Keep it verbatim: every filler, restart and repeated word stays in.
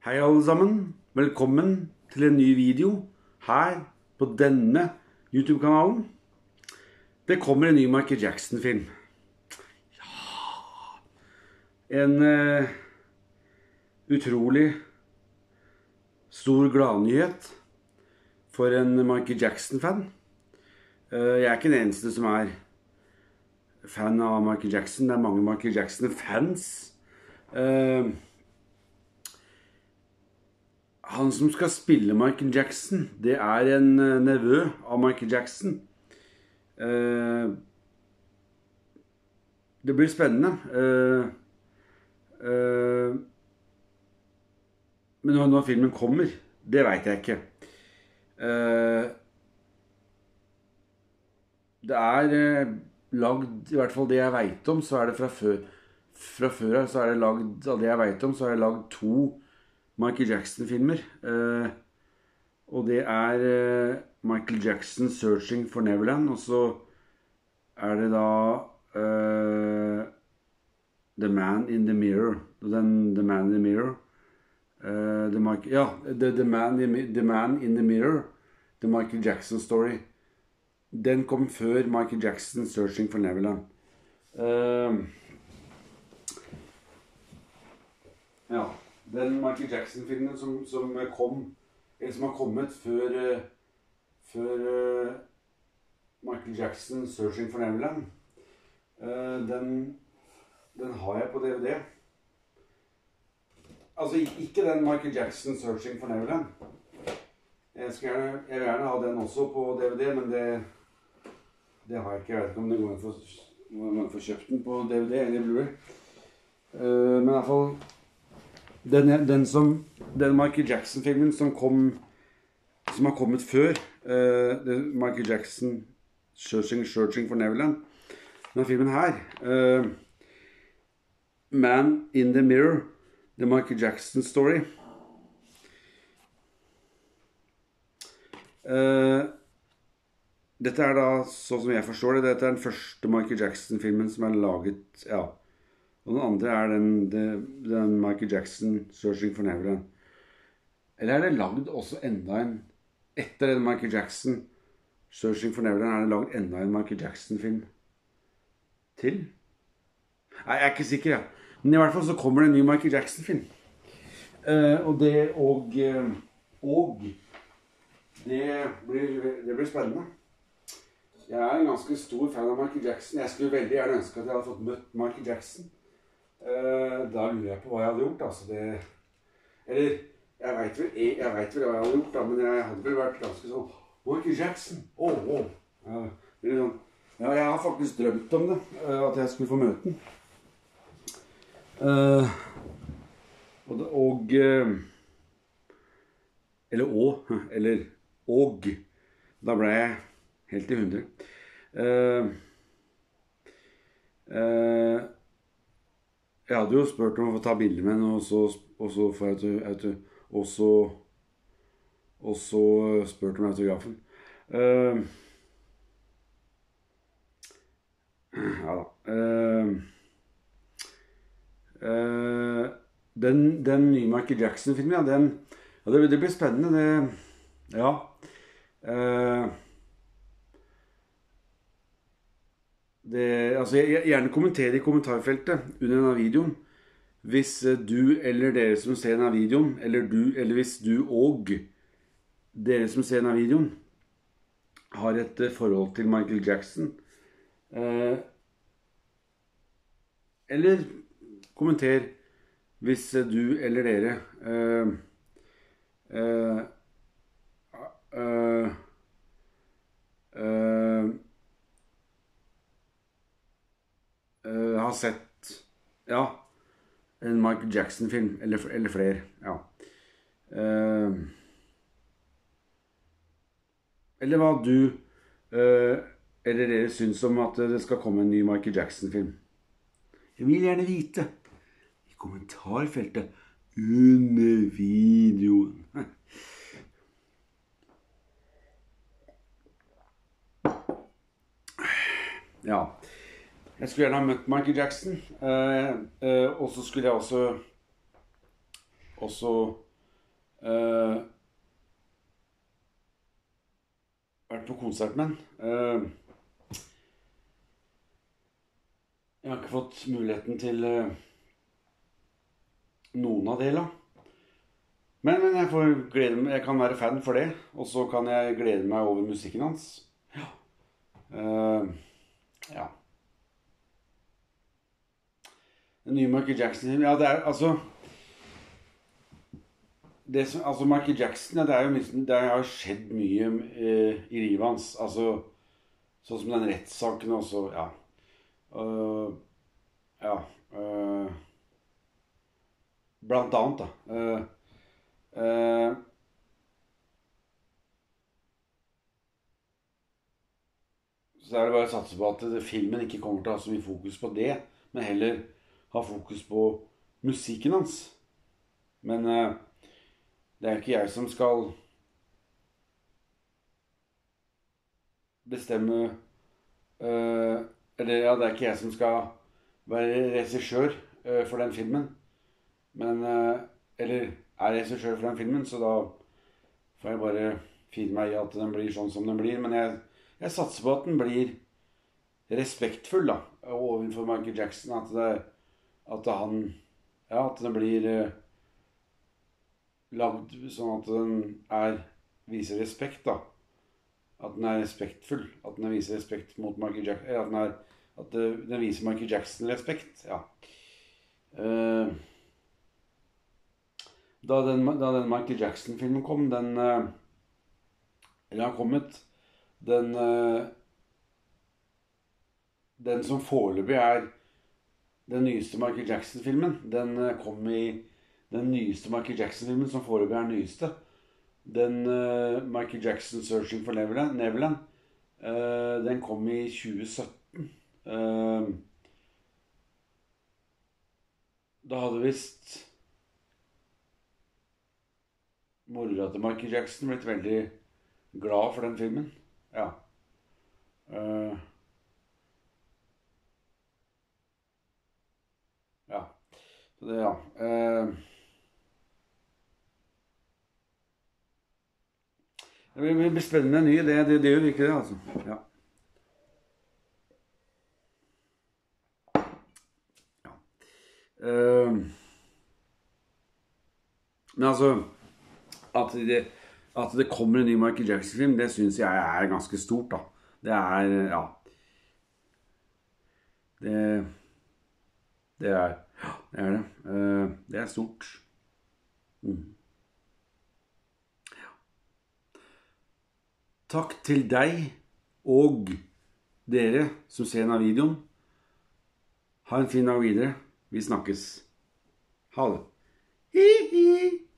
Hei alle sammen, velkommen til en ny video her på denne YouTube-kanalen. Det kommer en ny Michael Jackson-film. Ja, en uh, utrolig stor gladnyhet for en Michael Jackson-fan. Uh, jeg er ikke den eneste som er fan av Michael Jackson. Det er mange Michael Jackson-fans. Uh, Han som skal spille Michael Jackson, det er en nevø av Michael Jackson. Eh, det blir spennende. Eh, eh, men når, når filmen kommer, det vet jeg ikke. Eh, det er eh, lagd, i hvert fall det jeg vet om, så er det fra før. Fra før av så er det lagd, av det jeg vet om, så er det lagd to Michael Jackson-filmer, uh, og det er uh, Michael Jackson Searching for Neverland, og så er det da uh, The Man in the Mirror, den, The Man in the Mirror, uh, the Mike, ja, the, the, man, the, the Man in the Mirror, The Michael Jackson Story. Den kom før Michael Jackson Searching for Neverland. Uh, ja. Den Michael Jackson-filmen som, som kom, eller som har kommet før, uh, før uh, Michael Jackson Searching for Neverland, uh, den, den har jeg på D V D. Altså, ikke den Michael Jackson Searching for Neverland. Jeg, skal gjerne, jeg vil gjerne ha den også på D V D, men det, det har jeg ikke. Jeg vet ikke om det går an å få kjøpt den på D V D eller Blu-ray. Uh, men i hvert fall Den, den, som, den Michael Jackson-filmen som kom, som har kommet før uh, Michael Jackson Searching, Searching for Neverland, denne filmen her, uh, Man in the Mirror, The Michael Jackson Story. Uh, dette er da, sånn som jeg forstår det, dette er den første Michael Jackson-filmen som er laget, ja. Og den andre er den, den, den Michael Jackson Searching for Neverland. Eller er det lagd også enda en, etter den Michael Jackson Searching for Neverland, er det lagd enda en Michael Jackson-film til? Nei, jeg er ikke sikker, ja. Men i hvert fall så kommer det en ny Michael Jackson-film. Uh, og det, og, uh, og, det blir, det blir spennende. Jeg er en ganske stor fan av Michael Jackson. Jeg skulle veldig gjerne ønske at jeg hadde fått møtt Michael Jackson. Uh, da lurer jeg på hva jeg hadde gjort, altså det... Eller, jeg vet vel, jeg, jeg vet vel hva jeg hadde gjort da, men jeg hadde vel vært ganske sånn... Michael Jackson! Åh, oh, åh! Oh. Uh, sånn. Ja, jeg har faktisk drømt om det, uh, at jeg skulle få møte den. Uh, og... og uh, eller å, eller og. Da ble jeg helt i hundre. Uh, uh, Jeg hadde jo spurt om å få ta bilder med henne, og så, og så får jeg til, auto, og så, og så spurt om autografen. Uh, ja da. Uh, uh, den, den nye Michael Jackson-filmen, ja, den, ja, det, det blir spennende, det, ja. Uh, Det, altså jeg, gjerne kommentere i kommentarfeltet under denne videoen hvis du eller dere som ser denne videoen, eller, du, eller hvis du og dere som ser denne videoen har et forhold til Michael Jackson. Eh, eller kommenter hvis du eller dere eh, eh, eh, eh, Uh, har sett, ja, en Michael Jackson-film, eller, eller flere, ja. Uh, eller hva du, uh, eller dere synes om at det skal komme en ny Michael Jackson-film. Jeg vil gjerne vite i kommentarfeltet under videoen. Ja. Jeg skulle gjerne ha møtt Michael Jackson, uh, uh, og så skulle jeg også, også Uh, vært på konsert med den. Uh, jeg har ikke fått muligheten til uh, noen av delene. Men, men jeg, får glede meg, jeg kan være fan for det, og så kan jeg glede meg over musikken hans. Ja. Uh, ja. Den nye Michael Jackson, ja, det er altså det som, altså Michael Jackson, ja, det er jo mye, det har skjedd mye eh, i livet hans, altså sånn som den rettssaken også, ja. Uh, ja. Uh, blant annet, da. Uh, uh, så er det bare å satse på at det, filmen ikke kommer til å ha så mye fokus på det, men heller ha fokus på musikken hans. Men uh, det er ikke jeg som skal bestemme uh, Eller ja, det er ikke jeg som skal være regissør uh, for den filmen. Men uh, Eller er regissør for den filmen, så da får jeg bare finne meg i at den blir sånn som den blir. Men jeg, jeg satser på at den blir respektfull da overfor Michael Jackson. At, det, at han Ja, at den blir uh, lagd sånn at den er, viser respekt da. At den er respektfull. At den viser respekt mot Michael Jackson. At den, er, at den viser Michael Jackson respekt. Ja. Uh, da, den, da den Michael Jackson-filmen kom, den uh, eller har kommet, den uh, den som foreløpig er den nyeste Michael Jackson-filmen, den uh, kom i den nyeste Michael Jackson-filmen som foreløpig er den nyeste. Den uh, Michael Jackson Searching for Neverland, Neverland uh, den kom i tjue sytten. Uh, da hadde visst mora til Michael Jackson blitt veldig glad for den filmen. Ja. Uh, ja. Så det, ja. Uh, Det blir spennende ny, det, det, det gjør virkelig det, altså. Ja. Ja. Uh, men altså, at det, at det kommer en ny Michael Jackson-film, det synes jeg er ganske stort, da. Det er, ja. Det, det er, ja, det er det. Uh, det er stort. Mm. Takk til deg og dere som ser denne videoen. Ha en fin dag videre. Vi snakkes. Ha det. Hi, hi.